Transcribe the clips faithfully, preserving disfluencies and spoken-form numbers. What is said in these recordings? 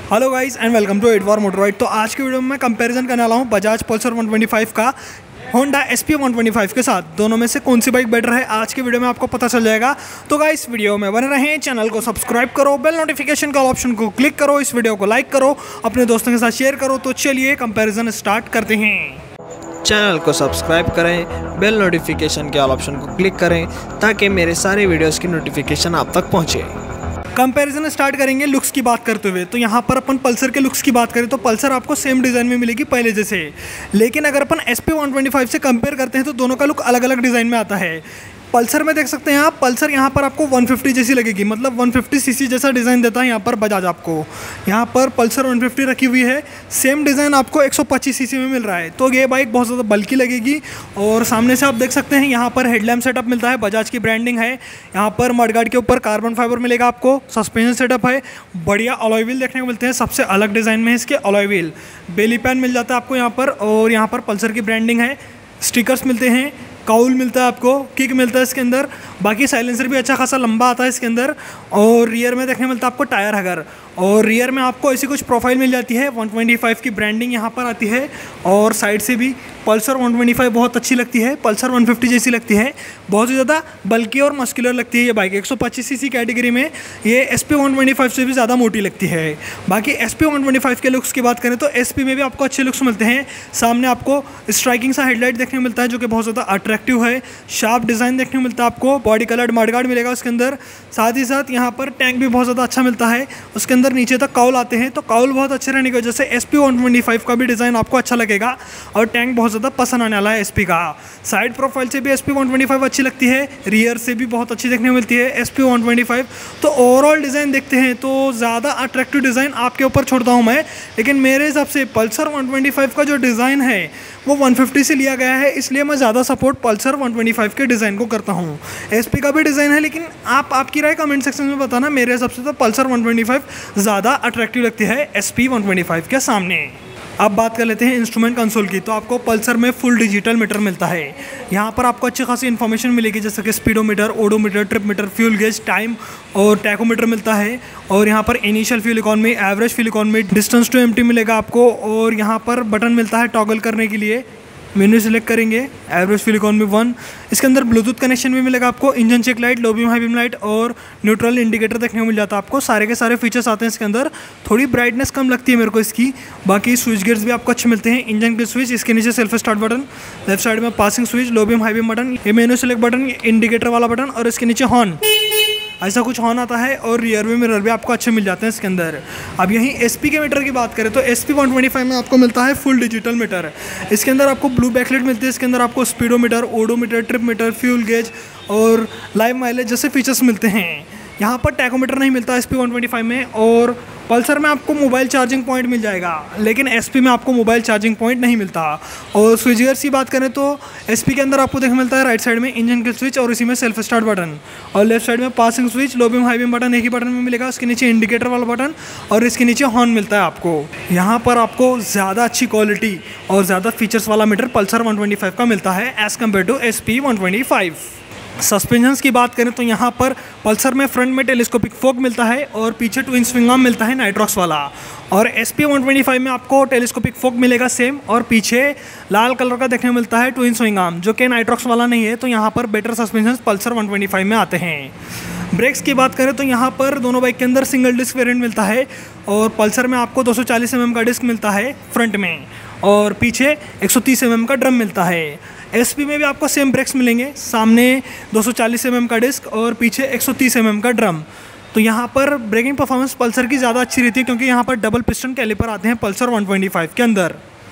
Hello guys and welcome to eight for motor ride. तो आज की वीडियो में मैं कंपैरिजन करने वाला हूँ Bajaj Pulsar one twenty five का Honda S P one twenty five के साथ। दोनों में से कौन सी बाइक बेटर है आज की वीडियो में आपको पता चल जाएगा। तो गाइस वीडियो में बने रहें, चैनल को सब्सक्राइब करो, बेल नोटिफिकेशन का ऑप्शन को क्लिक करो, इस वीडियो को लाइक करो, अपने दोस्तों के साथ शेयर करो। तो चलिए कंपैरिजन स्टार्ट करते हैं। चैनल को सब्सक्राइब करें, बेल नोटिफिकेशन के ऑप्शन को क्लिक करें ताकि मेरे सारे वीडियोस की नोटिफिकेशन आप तक पहुंचे। कंपैरिजन स्टार्ट करेंगे लुक्स की बात करते हुए। तो यहाँ पर अपन पल्सर के लुक्स की बात करें तो पल्सर आपको सेम डिज़ाइन में मिलेगी पहले जैसे, लेकिन अगर अपन S P one twenty five से कंपेयर करते हैं तो दोनों का लुक अलग अलग डिज़ाइन में आता है। पल्सर में देख सकते हैं आप, पल्सर यहाँ पर आपको वन फिफ्टी जैसी लगेगी, मतलब वन फिफ्टी सीसी जैसा डिज़ाइन देता है यहाँ पर बजाज आपको। यहाँ पर पल्सर वन फिफ्टी रखी हुई है, सेम डिज़ाइन आपको वन पच्चीस सीसी में मिल रहा है। तो ये बाइक बहुत ज़्यादा बल्की लगेगी। और सामने से आप देख सकते हैं यहाँ पर हेडलैम्प सेटअप मिलता है, बजाज की ब्रांडिंग है। यहाँ पर मडगार्ड के ऊपर कार्बन फाइबर मिलेगा आपको, सस्पेंशन सेटअप है, बढ़िया अलॉय व्हील देखने को मिलते हैं, सबसे अलग डिज़ाइन में है इसके अलॉय व्हील। बेली पैन मिल जाता है आपको यहाँ पर, और यहाँ पर पल्सर की ब्रांडिंग है। स्टिकर्स मिलते हैं, काउल मिलता है आपको, किक मिलता है इसके अंदर। बाकी साइलेंसर भी अच्छा खासा लंबा आता है इसके अंदर। और रियर में देखने मिलता है आपको टायर हगर, और रियर में आपको ऐसी कुछ प्रोफाइल मिल जाती है। वन ट्वेंटी फाइव की ब्रांडिंग यहाँ पर आती है, और साइड से भी पल्सर वन ट्वेंटी फाइव बहुत अच्छी लगती है, पल्सर वन फिफ्टी जैसी लगती है। बहुत ही ज़्यादा बल्कि और मस्कुलर लगती है ये बाइक। एक सौ पच्चीस सीसी कैटेगरी में ये S P one twenty five से भी ज़्यादा मोटी लगती है। बाकी S P one twenty five के लुक्स की बात करें तो एस पी में भी आपको अच्छे लुक्स मिलते हैं। सामने आपको स्ट्राइकिंग सा हेडलाइट देखने को मिलता है जो कि बहुत ज़्यादा अट्रैक्टिव है। शार्प डिज़ाइन देखने को मिलता है आपको, बॉडी कलर्ड मडगार्ड मिलेगा उसके अंदर। साथ ही साथ यहाँ पर टैंक भी बहुत ज़्यादा अच्छा मिलता है, उसके अंदर नीचे तक काउल आते हैं। तो काउल बहुत अच्छे रहने की वजह से S P one twenty five का भी डिज़ाइन आपको अच्छा लगेगा, और टैंक बहुत ज़्यादा पसंद आने वाला है एस पी का। साइड प्रोफाइल से भी S P one twenty five अच्छी लगती है, रियर से भी बहुत अच्छी देखने को मिलती है S P one twenty five. तो ओवरऑल डिज़ाइन देखते हैं तो ज़्यादा अट्रैक्टिव डिज़ाइन आपके ऊपर छोड़ता हूँ मैं, लेकिन मेरे हिसाब से पल्सर वन ट्वेंटी फाइव का जो डिज़ाइन है वो वन फिफ्टी से लिया गया है, इसलिए मैं ज़्यादा support Pulsar one twenty five के डिज़ाइन को करता हूँ। एसपी का भी डिज़ाइन है, लेकिन आप आपकी राय कमेंट सेक्शन में बताना। मेरे हिसाब से तो पल्सर वन ट्वेंटी फाइव ज़्यादा अट्रैक्टिव लगती है एसपी वन ट्वेंटी फाइव के सामने। अब बात कर लेते हैं इंस्ट्रूमेंट कंसोल की। तो आपको पल्सर में फुल डिजिटल मीटर मिलता है। यहाँ पर आपको अच्छी खासी इन्फॉर्मेशन मिलेगी, जैसे कि speedometer, odometer, trip meter, fuel gauge, time और टैकोमीटर मिलता है। और यहाँ पर initial fuel economy, average fuel economy, distance to empty मिलेगा आपको। और यहाँ पर बटन मिलता है टॉगल करने के लिए, मेन्यू सेलेक्ट करेंगे, एवरेज फ्यूल इकॉनमी वन। इसके अंदर ब्लूटूथ कनेक्शन भी मिलेगा आपको, engine check light, low beam high beam light और न्यूट्रल इंडिकेटर देखने को मिल जाता है आपको। सारे के सारे फीचर्स आते हैं इसके अंदर। थोड़ी ब्राइटनेस कम लगती है मेरे को इसकी। बाकी स्विच गेयर्स भी आपको अच्छे मिलते हैं। इंजन के स्विच, इसके नीचे self start button, left side में passing switch, low beam high beam button, ये मेन्यू सेलेक्ट बटन, इंडिकेटर वाला बटन, और इसके नीचे हॉर्न, ऐसा कुछ हॉर्न आता है। और रियर व्यू मिरर भी आपको अच्छे मिल जाते हैं इसके अंदर। अब यहीं एसपी के मीटर की बात करें तो एसपी वन ट्वेंटी फाइव में आपको मिलता है फुल डिजिटल मीटर। इसके अंदर आपको ब्लू बैकलाइट मिलती है, इसके अंदर आपको speedometer, odometer, trip meter, fuel gauge और लाइव माइलेज जैसे फीचर्स मिलते हैं। यहाँ पर टैकोमीटर नहीं मिलता एसपी वन ट्वेंटी फाइव में। और पल्सर में आपको मोबाइल चार्जिंग पॉइंट मिल जाएगा, लेकिन एसपी में आपको मोबाइल चार्जिंग पॉइंट नहीं मिलता। और स्विच गियर्स की बात करें तो एसपी के अंदर आपको देखने मिलता है राइट साइड में इंजन के स्विच और इसी में सेल्फ स्टार्ट बटन, और लेफ्ट साइड में passing switch, low beam high beam button एक ही बटन में मिलेगा। उसके नीचे इंडिकेटर वाला बटन और इसके नीचे हॉर्न मिलता है आपको। यहाँ पर आपको ज़्यादा अच्छी क्वालिटी और ज़्यादा फीचर्स वाला meter Pulsar one twenty five का मिलता है as compare to S P one twenty five. Suspensions की बात करें तो यहाँ पर पल्सर में फ्रंट में टेलीस्कोपिक फोक मिलता है और पीछे ट्विन स्विंग आर्म मिलता है नाइट्रॉक्स वाला। और S P one twenty five में आपको टेलीस्कोपिक फोक मिलेगा सेम, और पीछे लाल कलर का देखने को मिलता है ट्विन स्विंग आर्म, जो कि नाइट्रॉक्स वाला नहीं है। तो यहाँ पर better suspensions Pulsar one twenty five में आते हैं। ब्रेक्स की बात करें तो यहाँ पर दोनों बाइक के अंदर सिंगल डिस्क वेरिएंट मिलता है, और पल्सर में आपको दो सौ चालीस एम एम का डिस्क मिलता है फ्रंट में, और पीछे एक सौ तीस एम एम का ड्रम मिलता है। एसपी में भी आपको सेम ब्रेक्स मिलेंगे, सामने दो सौ चालीस एम एम का डिस्क और पीछे एक सौ तीस एम एम का ड्रम। तो यहाँ पर ब्रेकिंग परफॉर्मेंस पल्सर की ज़्यादा अच्छी रहती है, क्योंकि यहाँ पर डबल पिस्टन कैलिपर आते हैं पल्सर वन ट्वेंटी फाइव के अंदर।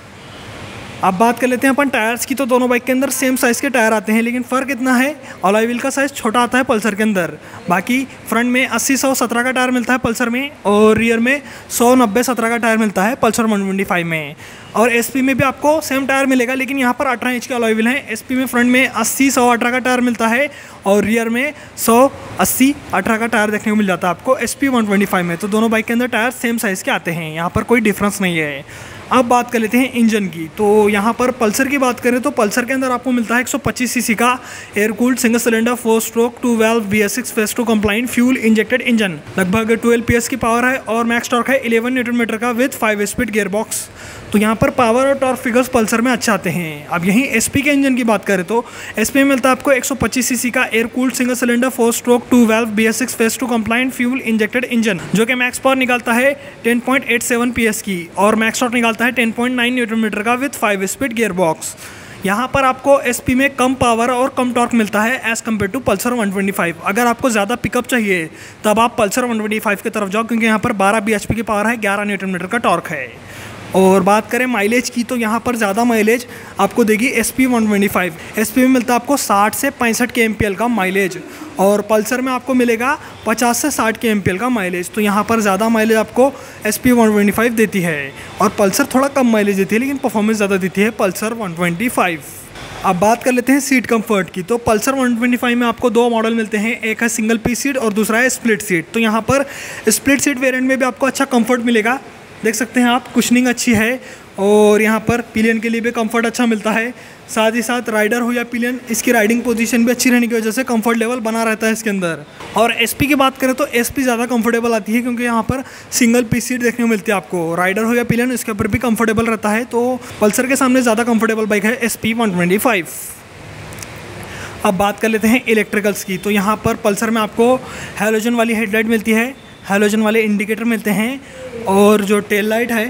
अब बात कर लेते हैं अपन टायर्स की। तो दोनों बाइक के अंदर सेम साइज़ के टायर आते हैं, लेकिन फ़र्क इतना है अलॉय व्हील का साइज़ छोटा आता है पल्सर के अंदर। बाकी फ्रंट में अस्सी सौ सत्रह का टायर मिलता है पल्सर में, और रियर में सौ नब्बे सत्रह का टायर मिलता है पल्सर वन ट्वेंटी फाइव में। और एसपी में भी आपको सेम टायर मिलेगा, लेकिन यहाँ पर अठारह इंच के अलॉय व्हील हैं। एसपी में फ्रंट में अस्सी सौ अठारह का टायर मिलता है, और रियर में सौ अस्सी अठारह का टायर देखने को मिल जाता है आपको एसपी वन ट्वेंटी फाइव में। तो दोनों बाइक के अंदर टायर सेम साइज़ के आते हैं, यहाँ पर कोई डिफरेंस नहीं है। अब बात कर लेते हैं इंजन की। तो यहाँ पर पल्सर की बात करें तो पल्सर के अंदर आपको मिलता है एक सौ पच्चीस सीसी का air cooled single cylinder four stroke two valve B S six phase two compliant fuel injected engine. लगभग ट्वेल्व पी एस की पावर है और मैक्स टॉर्क है इलेवन न्यूटन मीटर का with five speed gear box. तो यहाँ पर power और टॉर्क फिगर्स पल्सर में अच्छे आते हैं। अब यहीं एसपी के इंजन की बात करें तो एसपी में मिलता है आपको एक सौ पच्चीस सीसी का air cooled single cylinder four stroke two valve B S six phase two compliant fuel injected engine, जो कि मैक्स पावर निकालता है ten point eight seven P S की और मैक्स टॉर्क निकालता है ten point nine newton metre का with five speed gear box. यहाँ पर आपको एसपी में कम पावर और कम टॉर्क मिलता है as compare to Pulsar one twenty five. अगर आपको ज़्यादा पिकअप चाहिए तब आप पल्सर वन ट्वेंटी फाइव की तरफ जाओ, क्योंकि यहाँ पर बारह बी एच पी की पावर है, ग्यारह न्यूटन मीटर का टॉर्क है। और बात करें माइलेज की तो यहाँ पर ज़्यादा माइलेज आपको देगी S P one twenty five. S P में मिलता है आपको साठ से पैंसठ के एम पी एल का माइलेज और पल्सर में आपको मिलेगा पचास से साठ के एम पी एल का माइलेज। तो यहाँ पर ज़्यादा माइलेज आपको S P one twenty five देती है और पल्सर थोड़ा कम माइलेज देती है, लेकिन परफॉर्मेंस ज़्यादा देती है पल्सर वन ट्वेंटी फाइव। अब बात कर लेते हैं सीट कंफर्ट की। तो पल्सर वन ट्वेंटी फाइव में आपको दो मॉडल मिलते हैं, एक है सिंगल पीस सीट और दूसरा है स्प्लिट सीट। तो यहाँ पर स्प्लिट सीट वेरिएंट में भी आपको अच्छा कंफर्ट मिलेगा, देख सकते हैं आप, कुशनिंग अच्छी है और यहाँ पर पिलियन के लिए भी कंफर्ट अच्छा मिलता है। साथ ही साथ राइडर हो या पिलियन, इसकी राइडिंग पोजीशन भी अच्छी रहने की वजह से कंफर्ट लेवल बना रहता है इसके अंदर। और एसपी की बात करें तो एसपी ज़्यादा कंफर्टेबल आती है, क्योंकि यहाँ पर सिंगल पीस सीट देखने को मिलती है आपको। राइडर हो या पिलियन, इसके ऊपर भी कंफर्टेबल रहता है। तो पल्सर के सामने ज़्यादा कंफर्टेबल बाइक है एसपी वन ट्वेंटी फाइव। अब बात कर लेते हैं इलेक्ट्रिकल्स की। तो यहाँ पर पल्सर में आपको हैलोजन वाली हेडलाइट मिलती है, हैलोजन वाले इंडिकेटर मिलते हैं और जो टेल लाइट है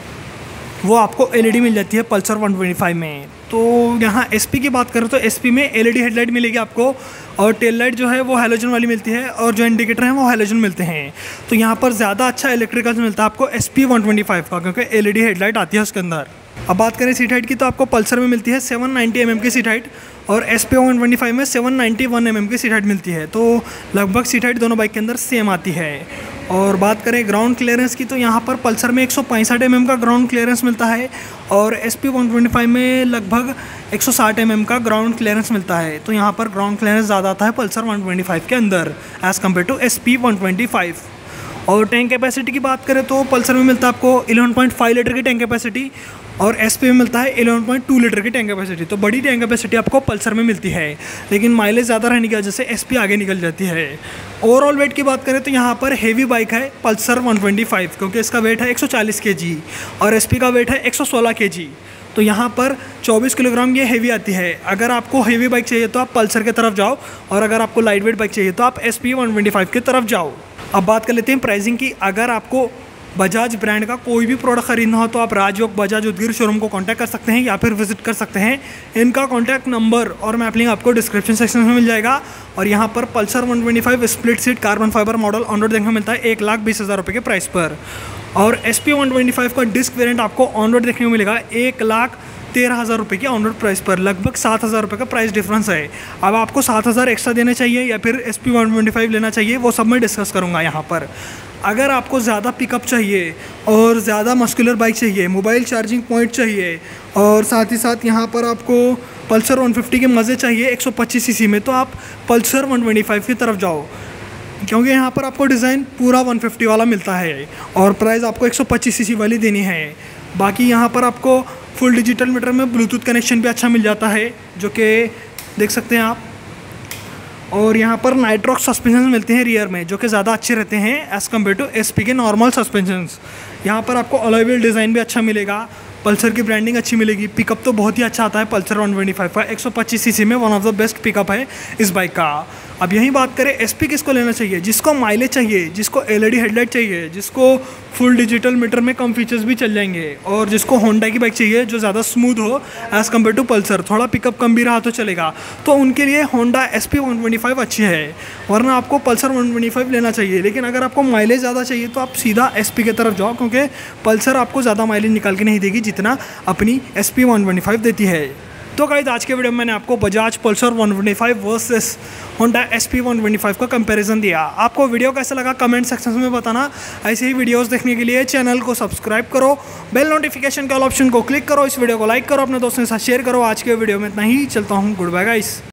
वो आपको एलईडी मिल जाती है पल्सर वन ट्वेंटी फाइव में। तो यहाँ एसपी की बात करें तो एसपी में एलईडी हेडलाइट मिलेगी आपको और टेल लाइट जो है वो हैलोजन वाली मिलती है और जो इंडिकेटर हैं वो हैलोजन मिलते हैं। तो यहाँ पर ज़्यादा अच्छा इलेक्ट्रिकल्स मिलता है आपको एसपी वन ट्वेंटी फाइव का, क्योंकि एलईडी हेडलाइट आती है उसके अंदर। अब बात करें सीट हाइट की तो आपको पल्सर में मिलती है सेवन नाइंटी एम एम की सीट हाइट और S P one twenty five में seven ninety one M M की सीट हाइट मिलती है। तो लगभग सीट हाइट दोनों बाइक के अंदर सेम आती है। और बात करें ग्राउंड क्लियरेंस की तो यहाँ पर पल्सर में एक सौ पैंसठ एम एम का ग्राउंड क्लियरेंस मिलता है और S P one twenty five में लगभग एक सौ साठ एम एम का ग्राउंड क्लियरेंस मिलता है। तो यहाँ पर ग्राउंड क्लियरेंस ज़्यादा आता है पल्सर वन ट्वेंटी फाइव के अंदर as compare to S P one twenty five. और टैंक कैपेसिटी की बात करें तो पल्सर में मिलता है आपको इलेवन पॉइंट फाइव लीटर की टैंक कैपेसिटी और एसपी में मिलता है इलेवन पॉइंट टू लीटर की टैंक कैपेसिटी। तो बड़ी टैंक कैपेसिटी आपको पल्सर में मिलती है, लेकिन माइलेज ज़्यादा रहने की वजह से एसपी आगे निकल जाती है। ओवरऑल वेट की बात करें तो यहाँ पर हेवी बाइक है पल्सर वन ट्वेंटी फाइव, क्योंकि इसका वेट है एक सौ चालीस केजी और एसपी का वेट है एक सौ सोलह केजी। तो यहाँ पर चौबीस किलोग्राम ये हेवी आती है। अगर आपको हेवी बाइक चाहिए तो आप पल्सर की तरफ जाओ और अगर आपको लाइट वेट बाइक चाहिए तो आप S P one twenty five की तरफ जाओ। अब बात कर लेते हैं प्राइसिंग की। अगर आपको बजाज ब्रांड का कोई भी प्रोडक्ट खरीदना हो तो आप राजयोग बजाज उदगीर शोरूम को कांटेक्ट कर सकते हैं या फिर विजिट कर सकते हैं। इनका कांटेक्ट नंबर और मैप लिंक आपको डिस्क्रिप्शन सेक्शन में मिल जाएगा। और यहाँ पर Pulsar one twenty five split seat carbon fibre model on road देखने को मिलता है एक लाख बीस हज़ार रुपये के प्राइस पर। और S P one twenty five का डिस्क वेरिएंट आपको ऑन रोड देखने को मिलेगा एक लाख तेरह हज़ार रुपये की ऑन रोड प्राइस पर। लगभग सात हज़ार रुपये का प्राइस डिफरेंस है। अब आपको सात हज़ार एक्स्ट्रा देने चाहिए या फिर S P one twenty five लेना चाहिए, वो सब मैं डिस्कस करूँगा यहाँ पर। अगर आपको ज़्यादा पिकअप चाहिए और ज़्यादा मस्कुलर बाइक चाहिए, मोबाइल चार्जिंग पॉइंट चाहिए और साथ ही साथ यहाँ पर आपको पल्सर वन फिफ्टी के मज़े चाहिए एक सौ पच्चीस सीसी में, तो आप पल्सर वन ट्वेंटी फाइव की तरफ जाओ, क्योंकि यहाँ पर आपको डिज़ाइन पूरा वन फिफ्टी वाला मिलता है और प्राइस आपको एक सौ पच्चीस सीसी वाली देनी है। बाकी यहाँ पर आपको फुल डिजिटल मीटर में ब्लूटूथ कनेक्शन भी अच्छा मिल जाता है, जो कि देख सकते हैं आप। और यहाँ पर नाइट्रॉक सस्पेंशन मिलते हैं रियर में, जो कि ज़्यादा अच्छे रहते हैं एज़ कम्पेयर टू एसपी के नॉर्मल सस्पेंशंस। यहाँ पर आपको अलॉय व्हील डिज़ाइन भी अच्छा मिलेगा, पल्सर की ब्रांडिंग अच्छी मिलेगी। पिकअप तो बहुत ही अच्छा आता है पल्सर वन ट्वेंटी फाइव का, एक सौ पच्चीस सीसी में one of the best pickup है इस बाइक का। अब यही बात करें एसपी किसको लेना चाहिए, जिसको माइलेज चाहिए, जिसको एलईडी हेडलाइट चाहिए, जिसको फुल डिजिटल मीटर में कम फीचर्स भी चल जाएंगे और जिसको होंडा की बाइक चाहिए जो ज़्यादा स्मूथ हो एज़ कम्पेयर टू पल्सर, थोड़ा पिकअप कम भी रहा तो चलेगा, तो उनके लिए Honda S P one twenty five अच्छी है। वरना आपको पल्सर वन ट्वेंटी फाइव लेना चाहिए। लेकिन अगर आपको माइलेज ज़्यादा चाहिए तो आप सीधा एस पी की तरफ जाओ, क्योंकि पल्सर आपको ज़्यादा माइलेज निकाल के नहीं देगी जितना अपनी S P one twenty five देती है। तो गाइस आज के वीडियो में मैंने आपको Bajaj Pulsar one twenty five versus Honda S P one twenty five का कंपैरिजन दिया। आपको वीडियो कैसा लगा कमेंट सेक्शन में बताना। ऐसे ही वीडियोस देखने के लिए चैनल को सब्सक्राइब करो, बेल नोटिफिकेशन का ऑप्शन को क्लिक करो, इस वीडियो को लाइक करो, अपने दोस्तों के साथ शेयर करो। आज के वीडियो में इतना ही, चलता हूँ, गुड बाय गाइस।